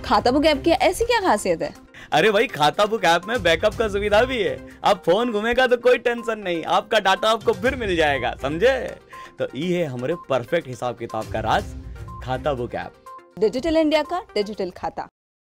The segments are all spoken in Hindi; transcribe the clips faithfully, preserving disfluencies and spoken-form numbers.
खाता बुक ऐप की ऐसी क्या खासियत है? अरे भाई, खाता बुक ऐप में बैकअप का सुविधा भी है। अब फोन घूमेगा तो कोई टेंशन नहीं, आपका डाटा आपको फिर मिल जाएगा, समझे? तो ये है हमारे परफेक्ट हिसाब किताब का राज, खाता बुक ऐप। डिजिटल इंडिया का डिजिटल खाता।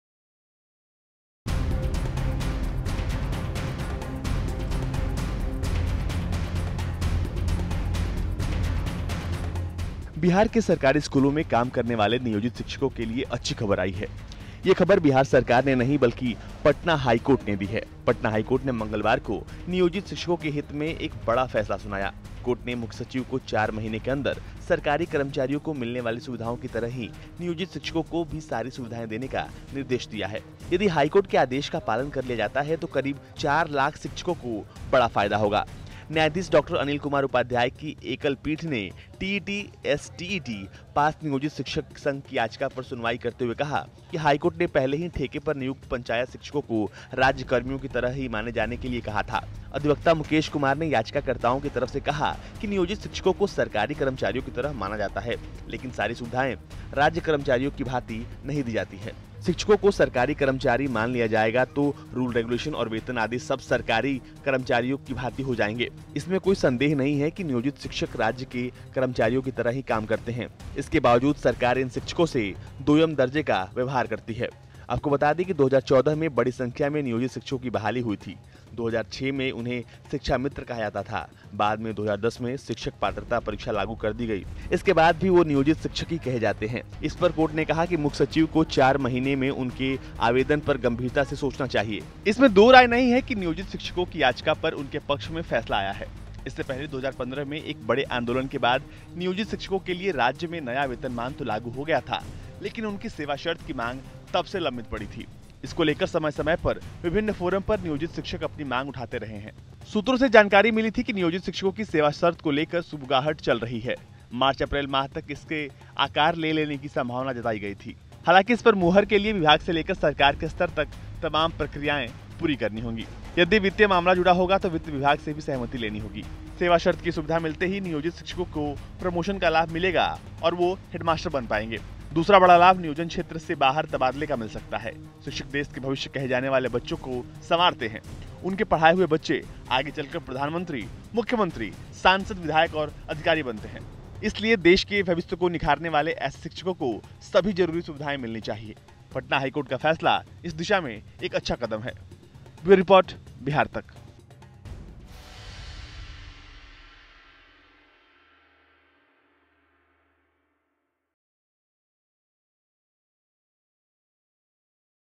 बिहार के सरकारी स्कूलों में काम करने वाले नियोजित शिक्षकों के लिए अच्छी खबर आई है। ये खबर बिहार सरकार ने नहीं बल्कि पटना हाईकोर्ट ने दी है। पटना हाईकोर्ट ने मंगलवार को नियोजित शिक्षकों के हित में एक बड़ा फैसला सुनाया। कोर्ट ने मुख्य सचिव को चार महीने के अंदर सरकारी कर्मचारियों को मिलने वाली सुविधाओं की तरह ही नियोजित शिक्षकों को भी सारी सुविधाएं देने का निर्देश दिया है। यदि हाईकोर्ट के आदेश का पालन कर लिया जाता है तो करीब चार लाख शिक्षकों को बड़ा फायदा होगा। न्यायाधीश डॉक्टर अनिल कुमार उपाध्याय की एकल पीठ ने टीईटी एसटीईटी पास नियोजित शिक्षक संघ की याचिका पर सुनवाई करते हुए कहा कि हाईकोर्ट ने पहले ही ठेके पर नियुक्त पंचायत शिक्षकों को राज्य कर्मियों की तरह ही माने जाने के लिए कहा था। अधिवक्ता मुकेश कुमार ने याचिकाकर्ताओं की तरफ से कहा कि नियोजित शिक्षकों को सरकारी कर्मचारियों की तरह माना जाता है, लेकिन सारी सुविधाएं राज्य कर्मचारियों की भांति नहीं दी जाती है। शिक्षकों को सरकारी कर्मचारी मान लिया जाएगा तो रूल रेगुलेशन और वेतन आदि सब सरकारी कर्मचारियों की भांति हो जाएंगे। इसमें कोई संदेह नहीं है कि नियोजित शिक्षक राज्य के कर्मचारियों की तरह ही काम करते हैं। इसके बावजूद सरकार इन शिक्षकों से दोयम दर्जे का व्यवहार करती है। आपको बता दें कि दो हज़ार चौदह में बड़ी संख्या में नियोजित शिक्षकों की बहाली हुई थी। दो हज़ार छह में उन्हें शिक्षा मित्र कहा जाता था। बाद में दो हज़ार दस में शिक्षक पात्रता परीक्षा लागू कर दी गई। इसके बाद भी वो नियोजित शिक्षक ही कहे जाते हैं। इस पर कोर्ट ने कहा कि मुख्य सचिव को चार महीने में उनके आवेदन पर गंभीरता से सोचना चाहिए। इसमें दो राय नहीं है कि नियोजित शिक्षकों की याचिका पर उनके पक्ष में फैसला आया है। इससे पहले दो हज़ार पंद्रह में एक बड़े आंदोलन के बाद नियोजित शिक्षकों के लिए राज्य में नया वेतनमान तो लागू हो गया था, लेकिन उनकी सेवा शर्त की मांग तब से लंबित पड़ी थी। इसको लेकर समय समय पर विभिन्न फोरम पर नियोजित शिक्षक अपनी मांग उठाते रहे हैं। सूत्रों से जानकारी मिली थी कि नियोजित शिक्षकों की सेवा शर्त को लेकर सुबगाहट चल रही है। मार्च अप्रैल माह तक इसके आकार ले लेने की संभावना जताई गई थी। हालांकि इस पर मुहर के लिए विभाग से लेकर सरकार के स्तर तक तमाम प्रक्रियाएं पूरी करनी होंगी। यदि वित्तीय मामला जुड़ा होगा तो वित्त विभाग से भी सहमति लेनी होगी। सेवा शर्त की सुविधा मिलते ही नियोजित शिक्षकों को प्रमोशन का लाभ मिलेगा और वो हेडमास्टर बन पाएंगे। दूसरा बड़ा लाभ नियोजन क्षेत्र से बाहर तबादले का मिल सकता है। शिक्षक देश के भविष्य कहे जाने वाले बच्चों को संवारते हैं। उनके पढ़ाए हुए बच्चे आगे चलकर प्रधानमंत्री, मुख्यमंत्री, सांसद, विधायक और अधिकारी बनते हैं। इसलिए देश के भविष्य को निखारने वाले ऐसे शिक्षकों को सभी जरूरी सुविधाएं मिलनी चाहिए। पटना हाईकोर्ट का फैसला इस दिशा में एक अच्छा कदम है। ब्यूरो रिपोर्ट, बिहार तक।